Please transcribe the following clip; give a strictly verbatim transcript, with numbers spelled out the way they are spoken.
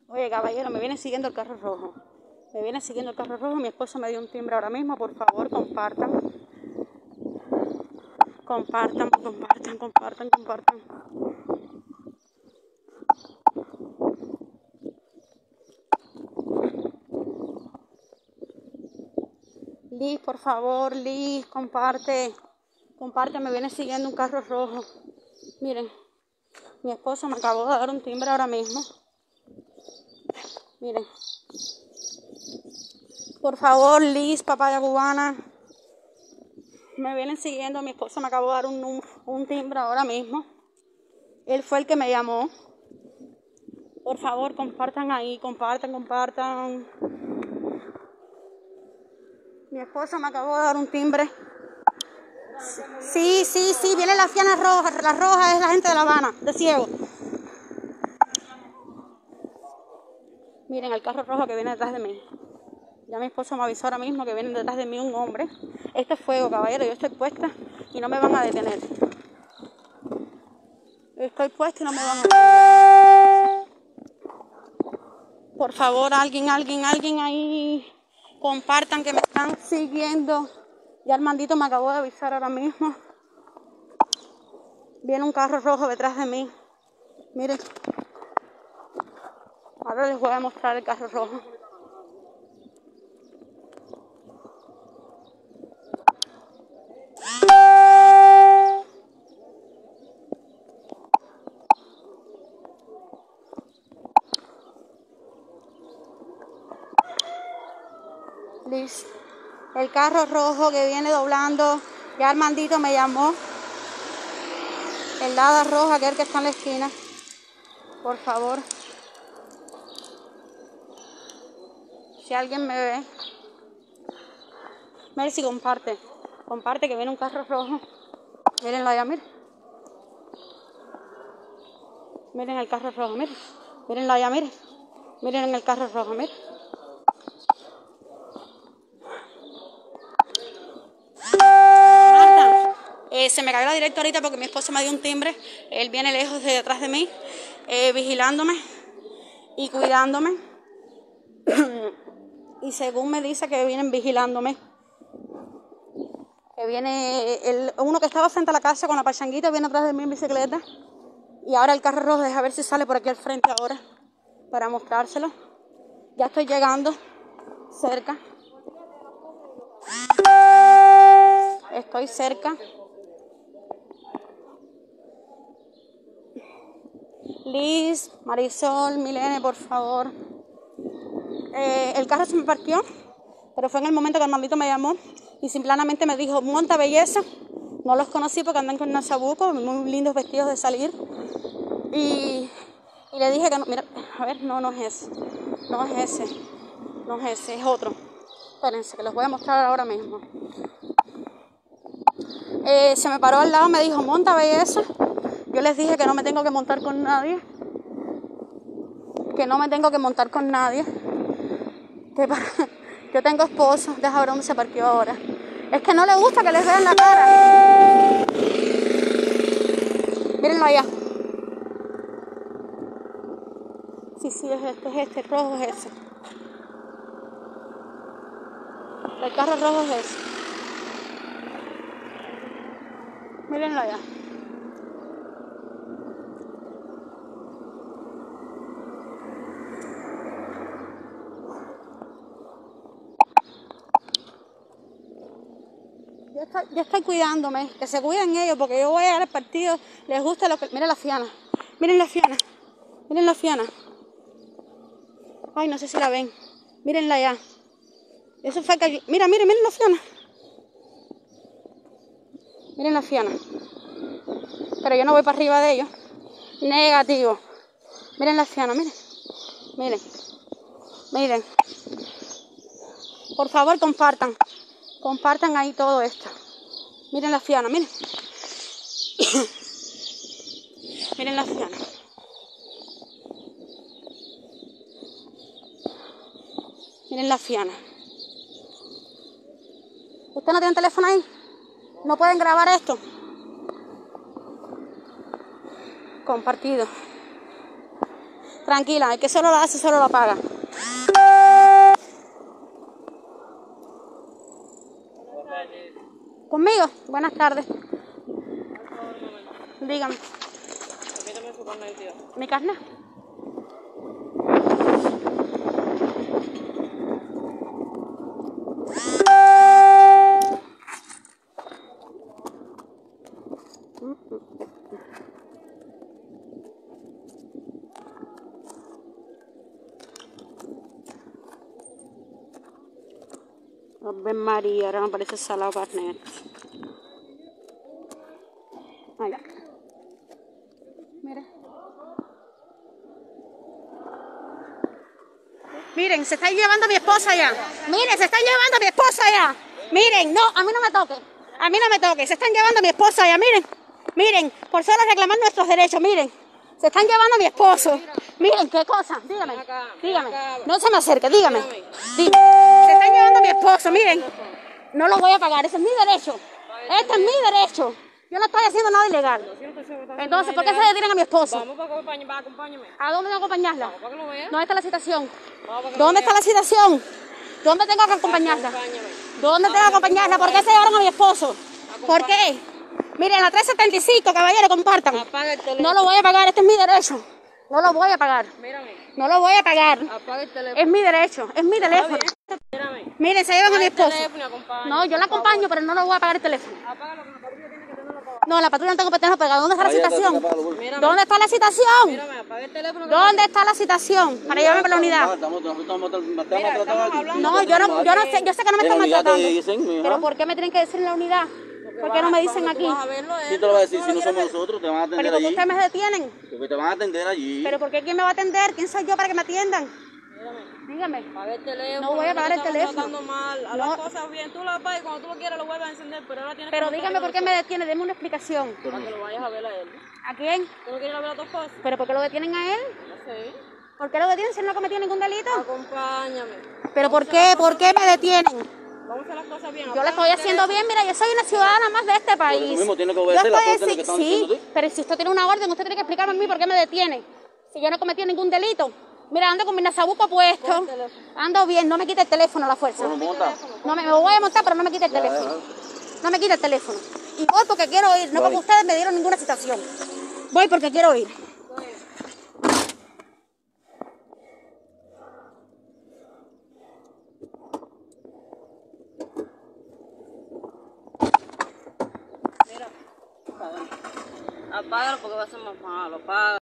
Oye, caballero, me viene siguiendo el carro rojo. Me viene siguiendo el carro rojo. Mi esposo me dio un timbre ahora mismo. Por favor, compartan. Compartan, compartan, compartan, compartan. Liz, por favor, Liz, comparte. Comparte, me viene siguiendo un carro rojo. Miren, mi esposo me acabó de dar un timbre ahora mismo. Miren. Por favor, Liz, papaya cubana. Me vienen siguiendo. Mi esposo me acabó de dar un, un timbre ahora mismo. Él fue el que me llamó. Por favor, compartan ahí, compartan, compartan. Mi esposo me acabó de dar un timbre. Sí, sí, sí, vienen las fianas rojas. La roja es la gente de La Habana, de ciego. Miren el carro rojo que viene detrás de mí. Ya mi esposo me avisó ahora mismo que viene detrás de mí un hombre. Este es fuego, caballero. Yo estoy puesta y no me van a detener. Estoy puesta y no me van a detener. Por favor, alguien, alguien, alguien ahí. Compartan que me están siguiendo. Ya Armandito me acabó de avisar ahora mismo. Viene un carro rojo detrás de mí. Miren. Ahora les voy a mostrar el carro rojo. Liz, el carro rojo que viene doblando. Ya Armandito me llamó. El Lada roja, aquel que está en la esquina. Por favor. Si alguien me ve. Mercy, comparte. Comparte que viene un carro rojo. Mírenlo allá, miren. Miren el carro rojo, miren. Mírenlo allá, miren. Miren el carro rojo, miren. Eh, se me cayó la directa ahorita porque mi esposo me dio un timbre. Él viene lejos de detrás de mí, eh, vigilándome y cuidándome. Y según me dice que vienen vigilándome. Que viene el, uno que estaba frente a la casa con la pachanguita, viene atrás de mí en bicicleta. Y ahora el carro rojo, deja ver si sale por aquí al frente ahora para mostrárselo. Ya estoy llegando cerca. Estoy cerca. Liz, Marisol, Milene, por favor. Eh, el carro se me parqueó, pero fue en el momento que el maldito me llamó y simplemente me dijo, monta belleza. No los conocí porque andan con Nachabuco, muy lindos vestidos de salir. Y, y le dije que no, mira, a ver, no, no es ese. No es ese. No es ese, es otro. Espérense, que los voy a mostrar ahora mismo. Eh, se me paró al lado, me dijo, monta belleza. Yo les dije que no me tengo que montar con nadie. Que no me tengo que montar con nadie. Que para... Yo tengo esposo. Deja ver dónde se parqueó ahora. Es que no le gusta que les vean la cara. Mírenlo allá. Sí, sí, es este, es este. El rojo es ese. El carro rojo es ese. Mírenlo allá. Yo estoy, yo estoy cuidándome, que se cuiden ellos, porque yo voy a ir al partido, les gusta lo que... Miren la fiana, miren la fiana, miren la fiana. Ay, no sé si la ven, mírenla allá. Eso fue que... Mira, miren, miren la fiana. Miren la fiana. Pero yo no voy para arriba de ellos. Negativo. Miren la fiana, miren. Miren. Miren. Por favor, compartan. Compartan ahí todo esto. Miren la fiana, miren. Miren la fiana. Miren la fiana. ¿Usted no tiene teléfono ahí? ¿No pueden grabar esto? Compartido. Tranquila, el que solo lo hace, solo lo paga. ¿Conmigo? Buenas tardes. Dígame. ¿Mi carnet? Ave María, ahora me parece salado carnet. Allá. Mira. Miren, se está llevando a mi esposa ya. Miren, se están llevando a mi esposa ya. Miren, no, a mí no me toque. A mí no me toque. Se están llevando a mi esposa ya, miren. Miren, por solo reclamar nuestros derechos, miren. Se están llevando a mi esposo. Miren, qué cosa. Dígame, dígame. No se me acerque, dígame. Dígame. Se están llevando a mi esposo, miren. No lo voy a pagar, ese es mi derecho. Este es mi derecho. Yo no estoy haciendo nada ilegal. Entonces, ¿por qué se detienen a mi esposo? Vamos para acompañarme, acompáñame. ¿A dónde tengo que acompañarla? Vamos para que lo vea. ¿Dónde está la citación? Vamos para que ¿Dónde lo está la citación? ¿Dónde tengo que acompañarla? Acompáñame. ¿Dónde tengo que acompañarla? ¿Por qué se llevaron a mi esposo? ¿Por qué? Miren, la tres setenta y cinco, caballero, compartan. Apaga el teléfono. No lo voy a pagar, este es mi derecho. No lo voy a pagar. Mírame. No lo voy a pagar. Apaga el teléfono. Es mi derecho, es mi teléfono. Mírame. Miren, se llevan a mi Apaga el esposo. teléfono y acompáñame. No, yo la acompaño, pero no lo voy a pagar el teléfono. Apágalo, que la patrulla tiene que tenerlo apagado. No, la patrulla no tengo que tenerlo pegado. ¿Dónde está la citación? Mírame. ¿Dónde está la citación? Mírame, apaga el teléfono. que ¿Dónde está la citación? Para llevarme para la unidad. Estamos, estamos, estamos, estamos Mira, estamos hablando. No, yo no, yo no sé, yo sé que no me están maltratando. dicen, Pero ¿por qué me tienen que decir en la unidad? ¿Por qué no me dicen aquí? Vas a verlo, él. ¿Quién te lo va a decir? ¿Tú Si no lo somos quieres ver? nosotros, te van a atender ¿Pero por qué allí. ustedes me detienen? Porque te van a atender allí. ¿Pero por qué quién me va a atender? ¿Quién soy yo para que me atiendan? Mírame. Dígame. Apaga el teléfono. No voy a apagar el te estamos teléfono. tratando mal. Haz No. las cosas bien. Tú lo apagas y cuando tú lo quieras lo vuelves a encender. Pero ahora tienes Pero que dígame por qué me detiene, deme una explicación. Para que lo vayas a ver a él. ¿A quién? ¿Tú no quieres ir a ver a tu esposo? ¿Pero por qué lo detienen a él? No sé. ¿Por qué lo detienen si él no cometió ningún delito? Acompáñame. ¿Pero por qué? ¿Por qué me detienen? Vamos a hacer las cosas bien. Yo lo estoy haciendo bien, mira, yo soy una ciudadana más de este país. Eso mismo tiene que Yo obedecer las estoy órdenes así- que están sí, diciendo tú. pero si usted tiene una orden, usted tiene que explicarme a mí por qué me detiene. Si yo no cometí ningún delito. Mira, ando con mi nasabuco puesto, ando bien, no me quite el teléfono a la fuerza. Bueno, monta. No me, me voy a montar, pero no me quite el teléfono. No me quite el teléfono. Y voy porque quiero ir, no porque ustedes me dieron ninguna citación. Voy porque quiero ir. Apágalo porque va a ser más malo. Apágalo.